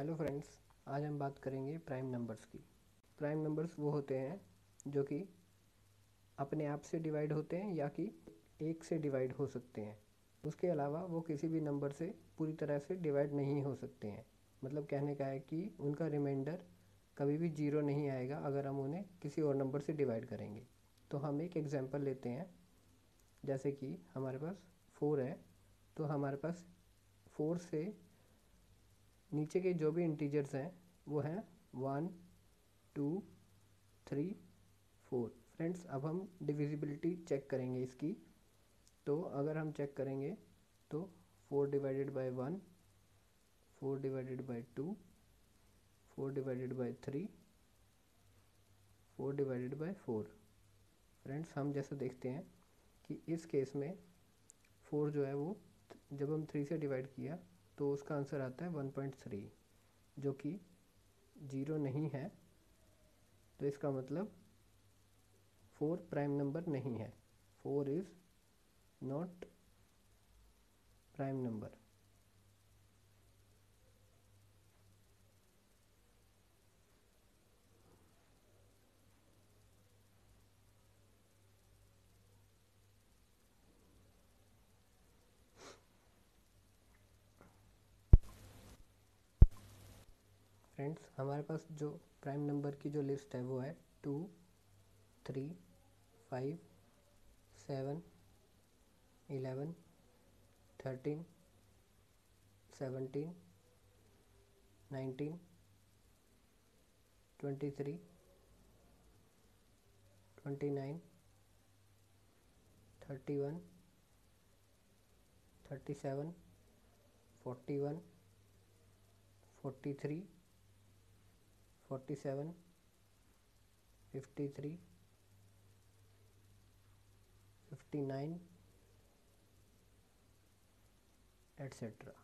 Hello friends, आज हम बात करेंगे प्राइम नंबर्स की। प्राइम नंबर्स वो होते हैं जो कि अपने आप से डिवाइड होते हैं या कि एक से डिवाइड हो सकते हैं। उसके अलावा वो किसी भी नंबर से पूरी तरह से डिवाइड नहीं हो सकते हैं। मतलब कहने का है कि उनका रिमाइंडर कभी भी जीरो नहीं आएगा अगर हम उन्हें किसी और नंबर से डिवाइड करेंगे। तो हम एक एग्जांपल लेते हैं, जैसे कि हमारे पास 4 है, तो हमारे पास 4 से नीचे के जो भी इंटीजर्स हैं वो हैं 1, 2, 3, 4। फ्रेंड्स, अब हम डिविजिबिलिटी चेक करेंगे इसकी। तो अगर हम चेक करेंगे तो 4 divided by 1, 4 divided by 2, 4 divided by 3, 4 divided by 4। Friends, हम जैसे देखते हैं कि इस केस में 4 जो है वो जब हम 3 से डिवाइड किया तो उसका आंसर आता है 1.3, जो कि जीरो नहीं है। तो इसका मतलब 4 प्राइम नंबर नहीं है। 4 is not prime number. Friends, हमारे पास जो प्राइम नंबर की जो लिस्ट है वो है 2, 3, 5, 7, 11, 13, 17, 19, 23, 29, 31, 37, 41, 43, 47, 53, 59 एट्सेट्रा।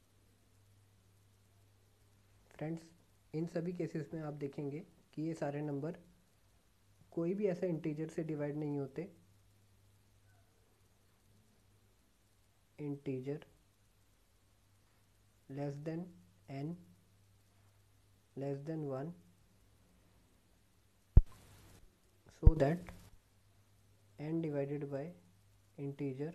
फ्रेंड्स, इन सभी केसेस में आप देखेंगे कि ये सारे नंबर कोई भी ऐसा इंटीजर से डिवाइड नहीं होते। Integer less than n less than 1, so that n divided by integer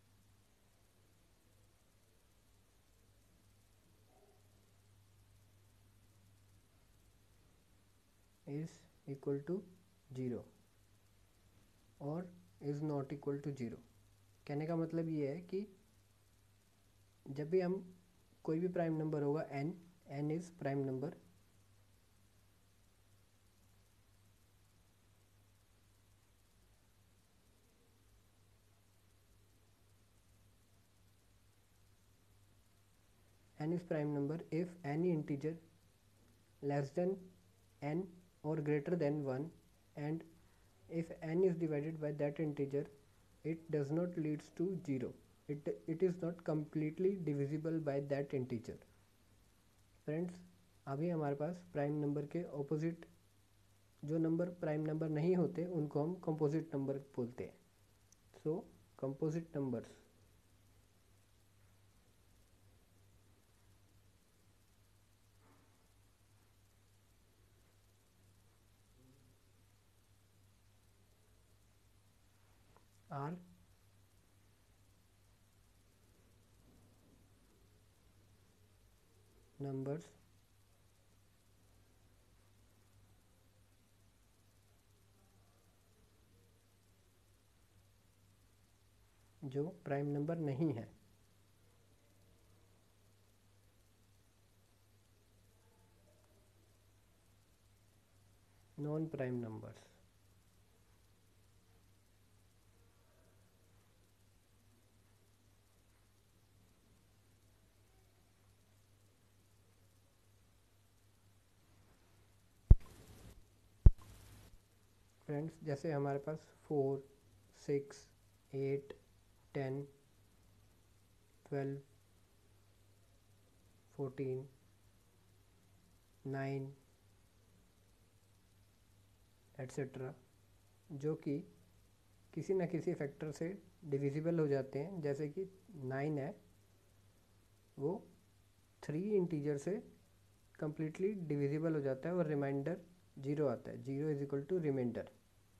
is equal to 0 और is not equal to 0। कहने का मतलब ये है कि जब भी हम कोई भी प्राइम नंबर होगा n is prime number, n is prime number if any integer less than n or greater than 1, and if n is divided by that integer it does not leads to 0, it is not completely divisible by that integer। Friends, अभी हमारे पास prime number के opposite जो number prime number नहीं होते उनको हम composite number बोलते हैं। So composite numbers are numbers जो प्राइम नंबर नहीं है। Non prime numbers. फ्रेंड्स, जैसे हमारे पास 4, 6, 8, 10, 12, 14, 9 एट्सेट्रा, जो कि किसी न किसी फैक्टर से डिविजिबल हो जाते हैं। जैसे कि 9 है, वो 3 इंटीजर से कम्प्लीटली डिविजिबल हो जाता है और रिमाइंडर 0 आता है, 0 इज इक्वल टू रिमाइंडर।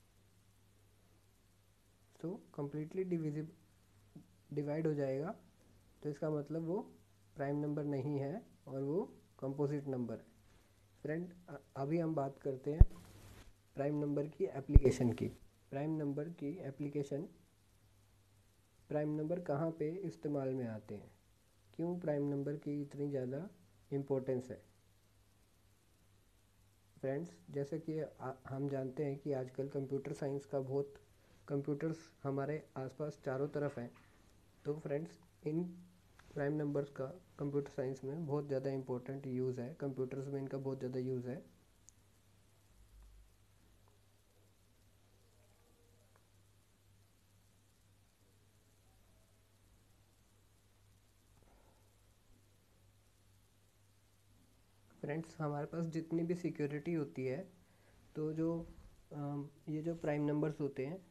तो कम्प्लीटली डिवाइड हो जाएगा, तो इसका मतलब वो प्राइम नंबर नहीं है और वो कंपोजिट नंबर है। फ्रेंड, अभी हम बात करते हैं प्राइम नंबर की एप्लीकेशन की। प्राइम नंबर की एप्लीकेशन, प्राइम नंबर कहाँ पे इस्तेमाल में आते हैं, क्यों प्राइम नंबर की इतनी ज़्यादा इम्पोर्टेंस है। फ्रेंड्स, जैसे कि हम जानते हैं कि आजकल कंप्यूटर साइंस का बहुत, कंप्यूटर्स हमारे आसपास चारों तरफ हैं। तो फ्रेंड्स, इन प्राइम नंबर्स का कंप्यूटर साइंस में बहुत ज़्यादा इम्पोर्टेंट यूज़ है, कंप्यूटर्स में इनका बहुत ज़्यादा यूज़ है। फ्रेंड्स, हमारे पास जितनी भी सिक्योरिटी होती है, तो जो ये जो प्राइम नंबर्स होते हैं,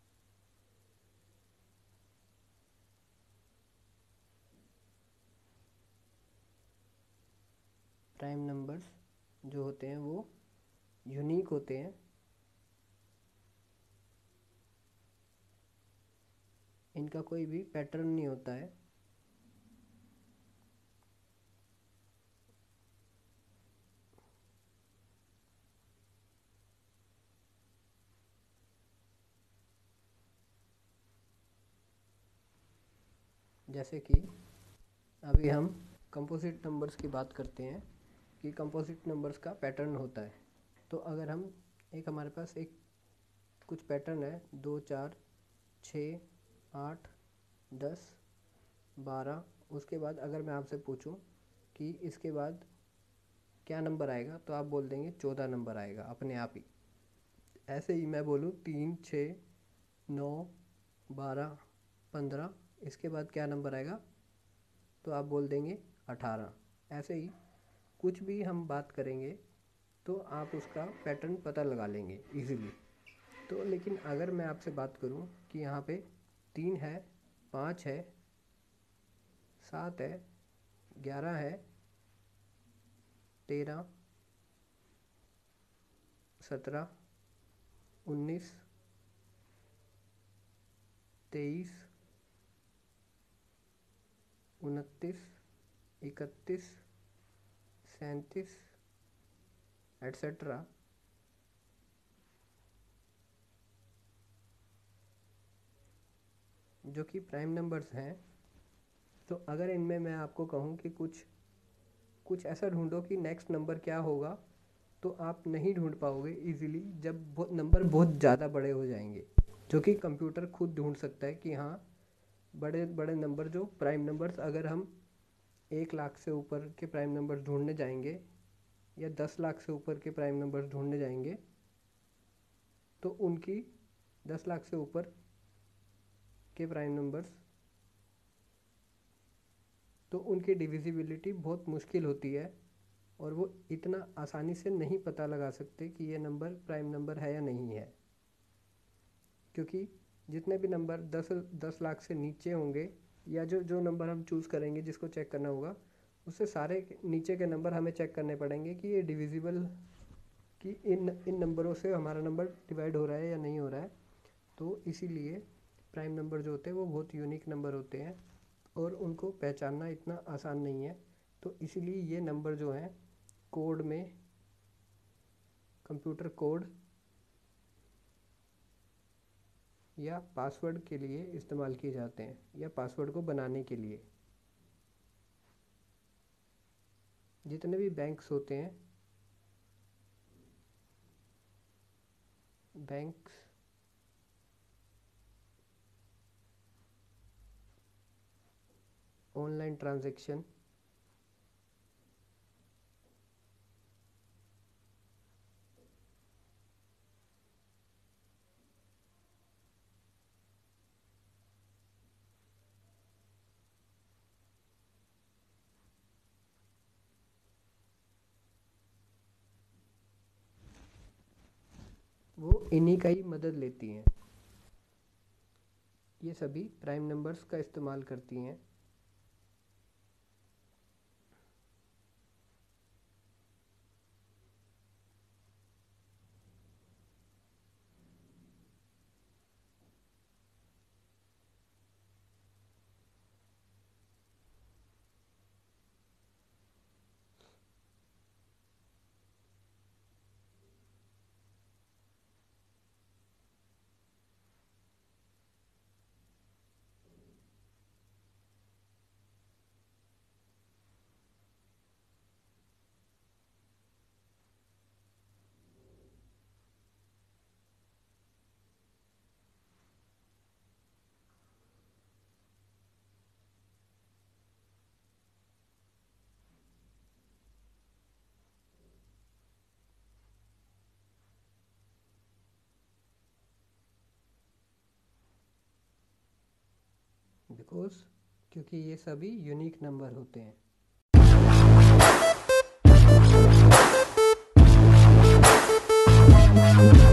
प्राइम नंबर्स जो होते हैं वो यूनिक होते हैं। इनका कोई भी पैटर्न नहीं होता है। जैसे कि अभी हम कंपोजिट नंबर्स की बात करते हैं कि कंपोजिट नंबर्स का पैटर्न होता है। तो अगर हम हमारे पास एक कुछ पैटर्न है, 2 4 6 8 10 12, उसके बाद अगर मैं आपसे पूछूं कि इसके बाद क्या नंबर आएगा, तो आप बोल देंगे 14 नंबर आएगा अपने आप ही। ऐसे ही मैं बोलूँ 3 6 9 12 15, इसके बाद क्या नंबर आएगा, तो आप बोल देंगे 18। ऐसे ही कुछ भी हम बात करेंगे तो आप उसका पैटर्न पता लगा लेंगे इजीली। तो लेकिन अगर मैं आपसे बात करूं कि यहाँ पे 3 है, 5 है, 7 है, 11 है, 13, 17, 19, 23, 29, 31, 37 एट्सेट्रा, जो कि प्राइम नंबर्स हैं। तो अगर इनमें मैं आपको कहूँ कि कुछ ऐसा ढूंढो कि नेक्स्ट नंबर क्या होगा, तो आप नहीं ढूंढ पाओगे इजीली, जब नंबर बहुत ज़्यादा बड़े हो जाएंगे, जो कि कंप्यूटर खुद ढूंढ सकता है कि हाँ, बड़े बड़े नंबर जो प्राइम नंबर्स, अगर हम 1 लाख से ऊपर के प्राइम नंबर्स ढूंढने जाएंगे या 10 लाख से ऊपर के प्राइम नंबर्स ढूंढने जाएंगे, तो उनकी 10 लाख से ऊपर के प्राइम नंबर्स, तो उनकी डिविजिबिलिटी बहुत मुश्किल होती है और वो इतना आसानी से नहीं पता लगा सकते कि ये नंबर प्राइम नंबर है या नहीं है। क्योंकि जितने भी नंबर 10 लाख से नीचे होंगे, या जो जो नंबर हम चूज़ करेंगे जिसको चेक करना होगा, उससे सारे नीचे के नंबर हमें चेक करने पड़ेंगे कि ये डिविजिबल, कि इन नंबरों से हमारा नंबर डिवाइड हो रहा है या नहीं हो रहा है। तो इसीलिए प्राइम नंबर जो होते हैं वो बहुत यूनिक नंबर होते हैं और उनको पहचानना इतना आसान नहीं है। तो इसीलिए ये नंबर जो हैं कोड में, कंप्यूटर कोड या पासवर्ड के लिए इस्तेमाल किए जाते हैं, या पासवर्ड को बनाने के लिए। जितने भी बैंक्स होते हैं, बैंक्स ऑनलाइन ट्रांजैक्शन, वो इन्हीं का ही मदद लेती हैं। ये सभी प्राइम नंबर्स का इस्तेमाल करती हैं। बिकॉज क्योंकि ये सभी यूनिक नंबर होते हैं।